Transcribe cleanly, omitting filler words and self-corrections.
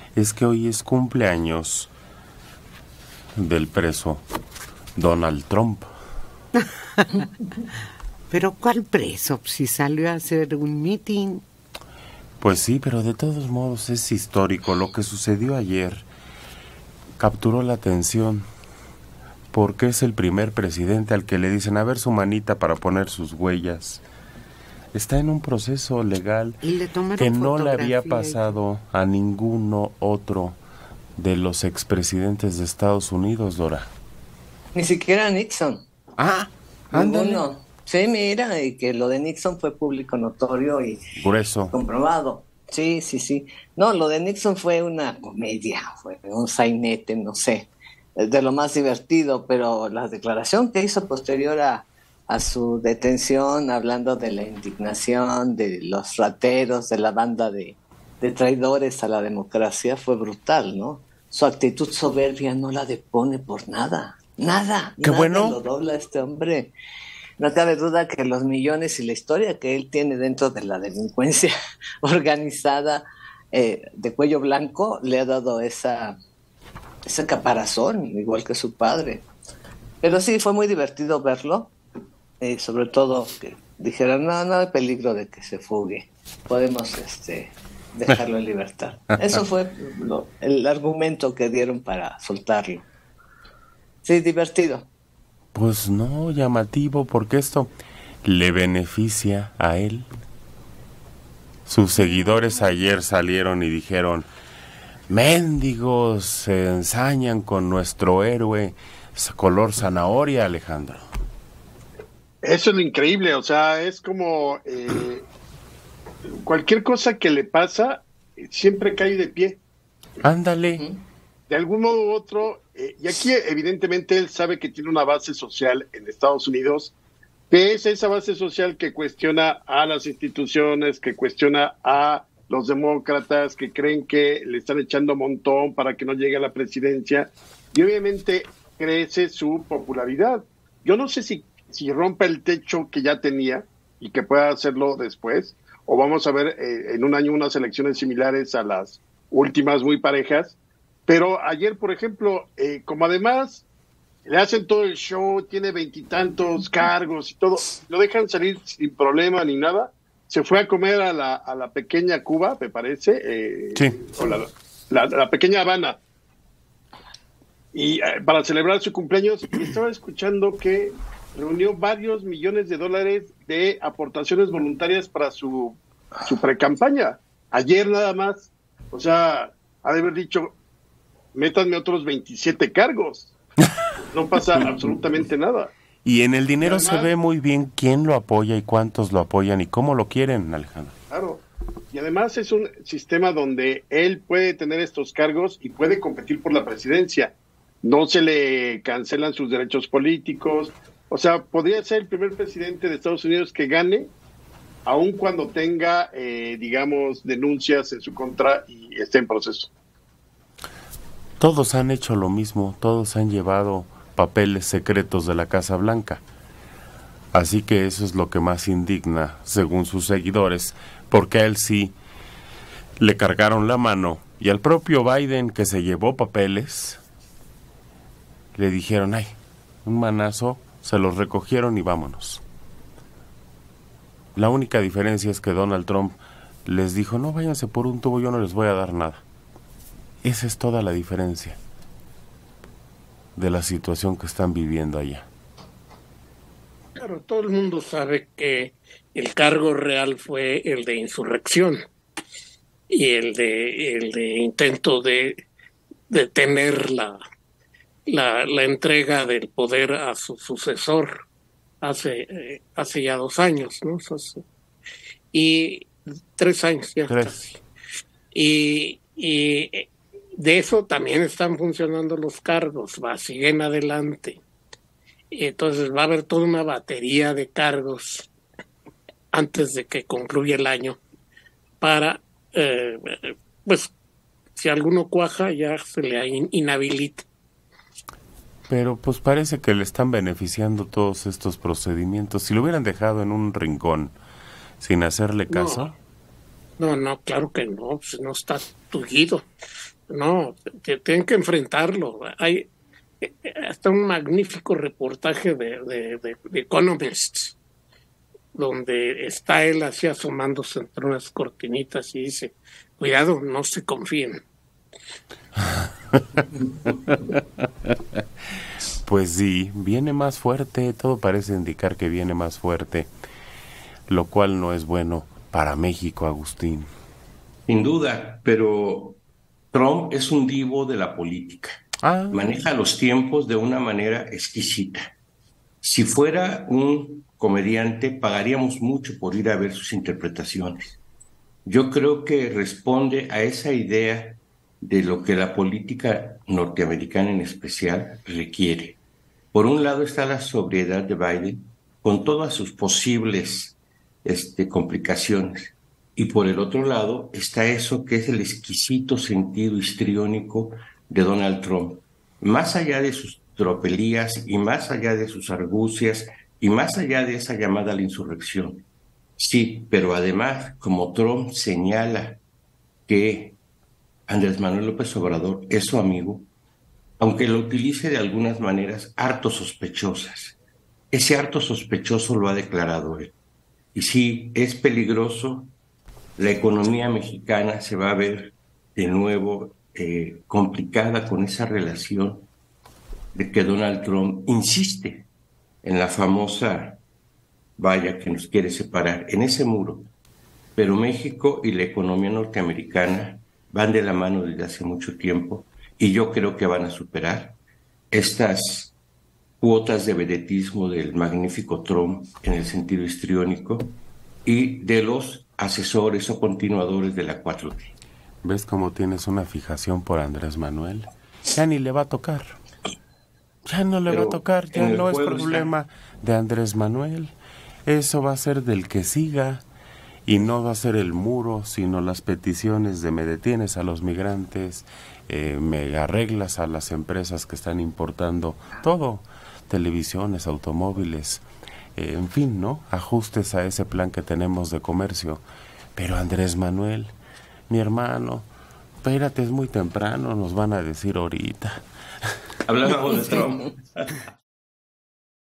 es que hoy es cumpleaños del preso Donald Trump. ¿Pero cuál preso? Si salió a hacer un meeting. Pues sí, pero de todos modos es histórico. Lo que sucedió ayer capturó la atención porque es el primer presidente al que le dicen a ver su manita para poner sus huellas. Está en un proceso legal que no le había pasado a ninguno otro de los expresidentes de Estados Unidos, Dora. Ni siquiera Nixon. Ninguno. Sí, mira, y que lo de Nixon fue público notorio y grueso. Comprobado. Sí. No, lo de Nixon fue una comedia, fue un sainete, no sé, de lo más divertido, pero la declaración que hizo posterior a su detención, hablando de la indignación, de los rateros, de la banda de traidores a la democracia, fue brutal, ¿no? Su actitud soberbia no la depone por nada. Nada. Qué bueno. Lo dobla este hombre. No cabe duda que los millones y la historia que él tiene dentro de la delincuencia organizada de cuello blanco le ha dado ese caparazón, igual que su padre. Pero sí, fue muy divertido verlo, sobre todo que dijeron, no hay peligro de que se fugue, podemos dejarlo en libertad. Eso fue el argumento que dieron para soltarlo. Sí, divertido. Pues no, llamativo, porque esto le beneficia a él. Sus seguidores ayer salieron y dijeron, mendigos, se ensañan con nuestro héroe color zanahoria, Alejandro. Eso es lo increíble, o sea, es como cualquier cosa que le pasa, siempre cae de pie. Ándale. De algún modo u otro, y aquí evidentemente él sabe que tiene una base social en Estados Unidos, que es esa base social que cuestiona a las instituciones, que cuestiona a los demócratas, que creen que le están echando montón para que no llegue a la presidencia, y obviamente crece su popularidad. Yo no sé si rompa el techo que ya tenía y que pueda hacerlo después, o vamos a ver en un año unas elecciones similares a las últimas muy parejas. Pero ayer, por ejemplo, como además le hacen todo el show, tiene 20 y tantos cargos y todo, lo dejan salir sin problema ni nada, se fue a comer a la pequeña Cuba, me parece, sí. O la pequeña Habana, y para celebrar su cumpleaños, y estaba escuchando que reunió varios millones de dólares de aportaciones voluntarias para su precampaña. Ayer nada más, o sea, ha de haber dicho, métanme otros 27 cargos. No pasa absolutamente nada. Y en el dinero además, se ve muy bien quién lo apoya y cuántos lo apoyan y cómo lo quieren, Alejandro. Claro. Y además es un sistema donde él puede tener estos cargos y puede competir por la presidencia. No se le cancelan sus derechos políticos. O sea, podría ser el primer presidente de Estados Unidos que gane, aun cuando tenga, digamos, denuncias en su contra y esté en proceso. Todos han hecho lo mismo, todos han llevado papeles secretos de la Casa Blanca. Así que eso es lo que más indigna, según sus seguidores, porque a él sí le cargaron la mano y al propio Biden, que se llevó papeles, le dijeron, ay, un manazo, se los recogieron y vámonos. La única diferencia es que Donald Trump les dijo, no, váyanse por un tubo, yo no les voy a dar nada. Esa es toda la diferencia de la situación que están viviendo allá. Claro, todo el mundo sabe que el cargo real fue el de insurrección y el de intento de detener la entrega del poder a su sucesor hace ya 2 años, ¿no? Y 3 años ya. 3. Casi. Y de eso también están funcionando los cargos, siguen adelante. Entonces va a haber toda una batería de cargos antes de que concluya el año para, pues, si alguno cuaja ya se le inhabilita. Pero pues parece que le están beneficiando todos estos procedimientos. Si lo hubieran dejado en un rincón sin hacerle caso. No, claro que no, pues no está tullido. No, tienen que enfrentarlo. Hay hasta un magnífico reportaje de Economist, donde está él así asomándose entre unas cortinitas y dice, cuidado, no se confíen. Pues sí, viene más fuerte, todo parece indicar que viene más fuerte, lo cual no es bueno para México, Agustín. Sin duda, pero Trump es un divo de la política. Maneja los tiempos de una manera exquisita. Si fuera un comediante, pagaríamos mucho por ir a ver sus interpretaciones. Yo creo que responde a esa idea de lo que la política norteamericana en especial requiere. Por un lado está la sobriedad de Biden, con todas sus posibles complicaciones. Y por el otro lado está eso que es el exquisito sentido histriónico de Donald Trump. Más allá de sus tropelías y más allá de sus argucias y más allá de esa llamada a la insurrección. Sí, pero además, como Trump señala que Andrés Manuel López Obrador es su amigo, aunque lo utilice de algunas maneras harto sospechosas. Ese harto sospechoso lo ha declarado él. Y sí, es peligroso. La economía mexicana se va a ver de nuevo complicada con esa relación de que Donald Trump insiste en la famosa valla que nos quiere separar, en ese muro. Pero México y la economía norteamericana van de la mano desde hace mucho tiempo y yo creo que van a superar estas cuotas de vedetismo del magnífico Trump en el sentido histriónico y de los asesores o continuadores de la 4T. ¿Ves cómo tienes una fijación por Andrés Manuel? Ya ni le va a tocar. Ya no le va a tocar, ya no es problema de Andrés Manuel. Eso va a ser del que siga y no va a ser el muro, sino las peticiones de me detienes a los migrantes, me arreglas a las empresas que están importando todo, televisiones, automóviles, en fin, ¿no? Ajustes a ese plan que tenemos de comercio. Pero Andrés Manuel, mi hermano, espérate, es muy temprano, nos van a decir ahorita. Hablábamos de Trump.